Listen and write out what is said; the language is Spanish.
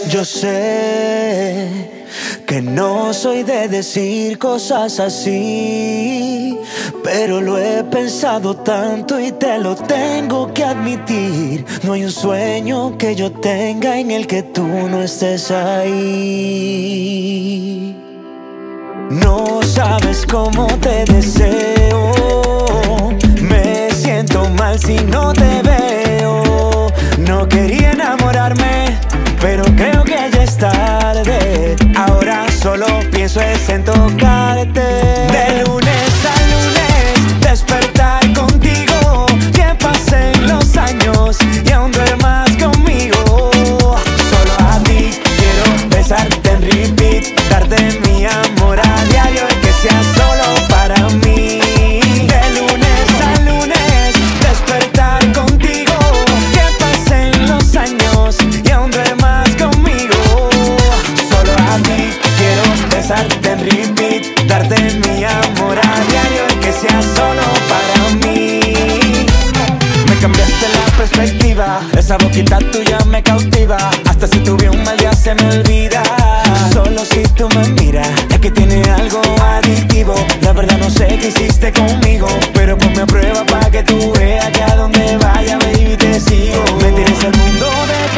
Yo sé que no soy de decir cosas así, pero lo he pensado tanto y te lo tengo que admitir. No hay un sueño que yo tenga en el que tú no estés ahí. No sabes cómo te deseo, me siento mal si no te veo. No quería enamorarme, pero creo que ya es tarde. Ahora solo pienso es en tocarte. De lunes a lunes, despertar contigo. Que pasen los años y aún duermas conmigo. Solo a ti quiero besarte en repeat, darte mi amor a diario y que sea solo para mí. De lunes a lunes, despertar contigo. Que pasen los años y aún duermas conmigo. Solo a ti quiero besarte en repeat, darte mi amor a diario y que sea solo para mí. Me cambiaste la perspectiva, esa boquita tuya me cautiva. Hasta si tuve un mal día se me olvida. Solo si tú me miras, es que tiene algo adictivo. La verdad no sé qué hiciste conmigo, pero ponme a prueba para que tú veas que a donde vaya, baby, te sigo. Me tienes el mundo de